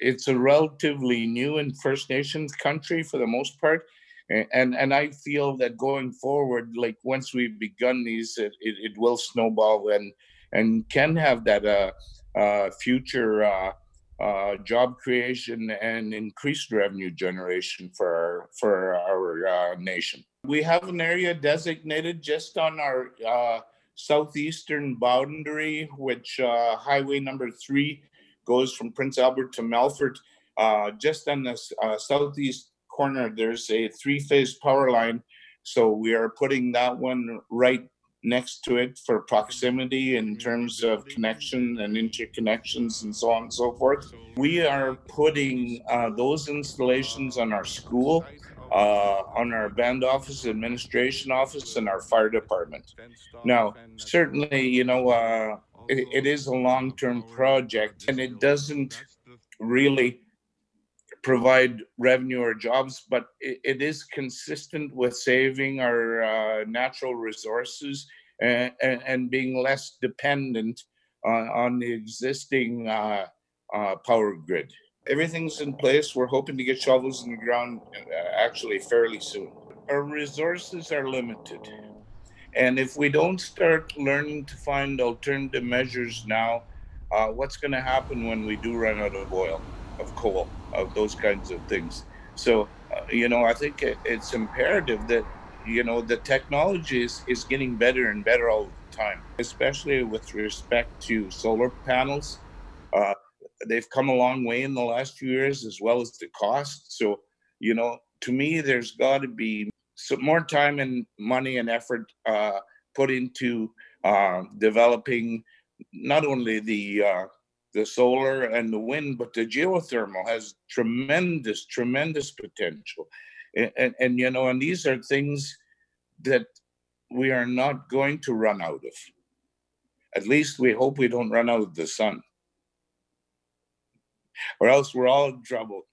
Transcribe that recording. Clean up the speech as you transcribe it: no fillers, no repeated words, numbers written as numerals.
it's a relatively new and First Nations country for the most part. And I feel that going forward, like once we've begun these, it will snowball and can have that future job creation and increased revenue generation for our nation. We have an area designated just on our southeastern boundary, which highway number 3 goes from Prince Albert to Melfort. Just on the southeast corner, there's a 3-phase power line. So we are putting that one right next to it for proximity in terms of connection and interconnections and so on and so forth. We are putting those installations on our school, on our band office, administration office, and our fire department. Now, certainly, it is a long-term project, and it doesn't really provide revenue or jobs, but it is consistent with saving our natural resources and being less dependent on the existing power grid. Everything's in place. We're hoping to get shovels in the ground actually fairly soon. Our resources are limited. And if we don't start learning to find alternative measures now, what's going to happen when we do run out of oil, of coal, of those kinds of things? So, I think it's imperative that, the technology is getting better and better all the time, especially with respect to solar panels. They've come a long way in the last few years, as well as the cost. So, to me, there's got to be some more time and money and effort put into developing not only the solar and the wind, but the geothermal has tremendous potential. And these are things that we are not going to run out of. At least we hope we don't run out of the sun, or else we're all in trouble.